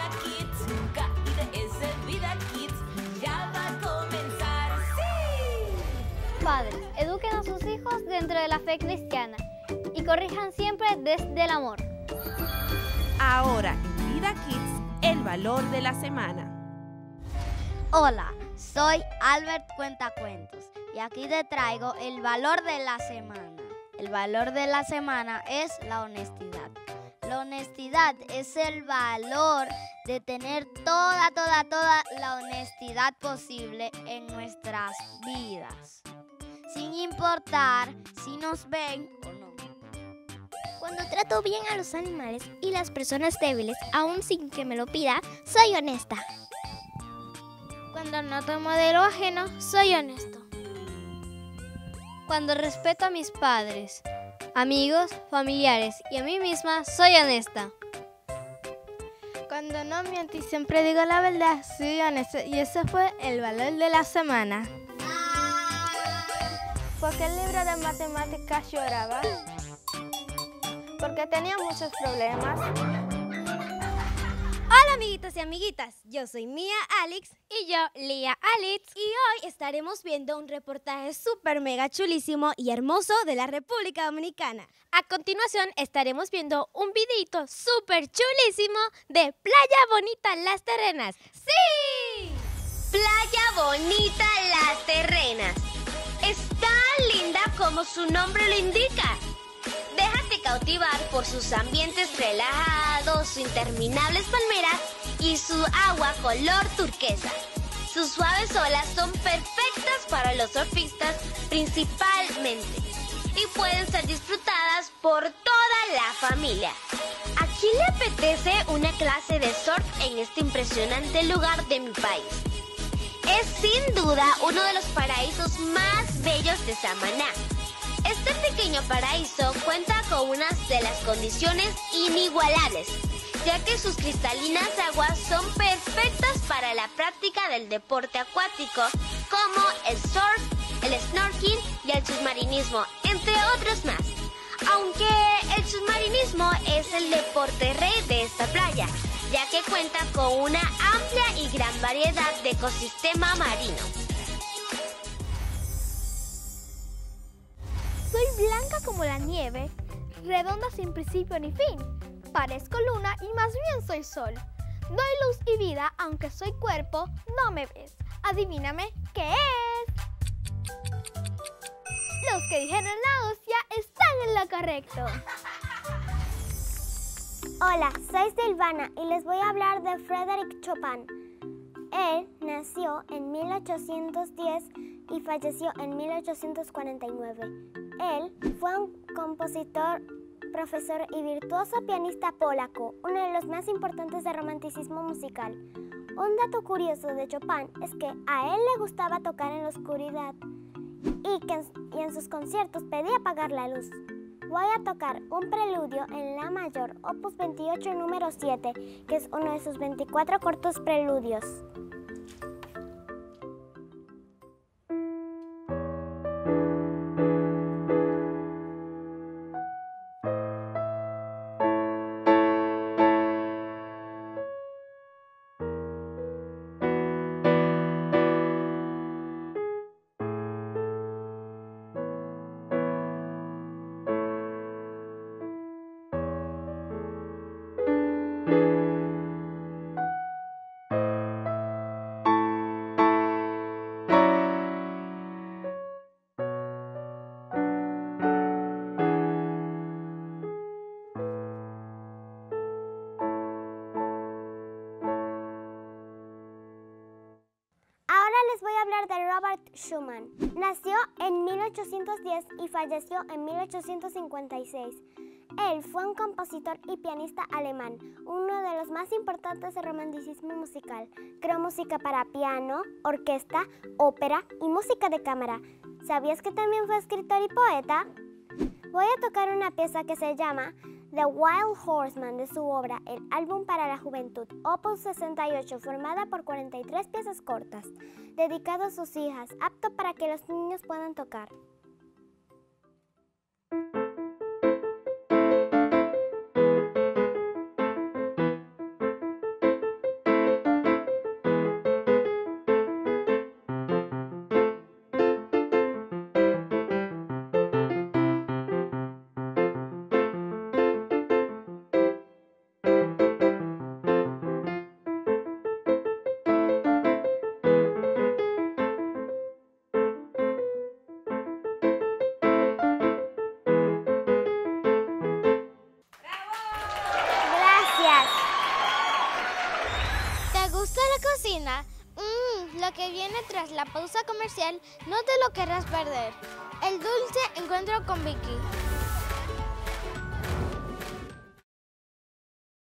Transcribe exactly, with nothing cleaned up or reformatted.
Vida Kids, nunca olvide ese Vida Kids. Ya va a comenzar, ¡sí! Padres, eduquen a sus hijos dentro de la fe cristiana y corrijan siempre desde el amor. Ahora en Vida Kids, el valor de la semana. Hola, soy Albert Cuentacuentos y aquí te traigo el valor de la semana. El valor de la semana es la honestidad. La honestidad es el valor de tener toda, toda, toda la honestidad posible en nuestras vidas, sin importar si nos ven o no. Cuando trato bien a los animales y las personas débiles, aún sin que me lo pida, soy honesta. Cuando no tomo de lo ajeno, soy honesto. Cuando respeto a mis padres, amigos, familiares y a mí misma, soy honesta. Cuando no miento y siempre digo la verdad, soy honesta. Y ese fue el valor de la semana. ¿Por qué el libro de matemáticas lloraba? Porque tenía muchos problemas. Hola amiguitos y amiguitas, yo soy Mía Alex y yo Lía Alex y hoy estaremos viendo un reportaje súper mega chulísimo y hermoso de la República Dominicana. A continuación estaremos viendo un videito súper chulísimo de Playa Bonita Las Terrenas. ¡Sí! Playa Bonita Las Terrenas. Es tan linda como su nombre lo indica. Déjate cautivar por sus ambientes relajados, sus interminables palmeras y su agua color turquesa. Sus suaves olas son perfectas para los surfistas principalmente y pueden ser disfrutadas por toda la familia. ¿A quién le apetece una clase de surf en este impresionante lugar de mi país? Es sin duda uno de los paraísos más bellos de Samaná. Este pequeño paraíso cuenta con unas de las condiciones inigualables, ya que sus cristalinas aguas son perfectas para la práctica del deporte acuático, como el surf, el snorkeling y el submarinismo, entre otros más. Aunque el submarinismo es el deporte rey de esta playa, ya que cuenta con una amplia y gran variedad de ecosistema marino. Soy blanca como la nieve, redonda sin principio ni fin. Parezco luna y más bien soy sol. Doy luz y vida, aunque soy cuerpo, no me ves. Adivíname qué es. Los que dijeron la hostia están en lo correcto. Hola, soy Silvana y les voy a hablar de Frédéric Chopin. Él nació en mil ochocientos diez y falleció en mil ochocientos cuarenta y nueve. Él fue un compositor, profesor y virtuoso pianista polaco, uno de los más importantes del romanticismo musical. Un dato curioso de Chopin es que a él le gustaba tocar en la oscuridad y que en, y en sus conciertos pedía apagar la luz. Voy a tocar un preludio en la mayor, opus veintiocho, número siete, que es uno de sus veinticuatro cortos preludios. Les voy a hablar de Robert Schumann. Nació en mil ochocientos diez y falleció en mil ochocientos cincuenta y seis. Él fue un compositor y pianista alemán, uno de los más importantes del romanticismo musical. Creó música para piano, orquesta, ópera y música de cámara. ¿Sabías que también fue escritor y poeta? Voy a tocar una pieza que se llama The Wild Horseman de su obra El Álbum para la Juventud, opus sesenta y ocho, formada por cuarenta y tres piezas cortas, dedicado a sus hijas, apto para que los niños puedan tocar. cocina. Mmm, lo que viene tras la pausa comercial no te lo querrás perder. El dulce encuentro con Vicky.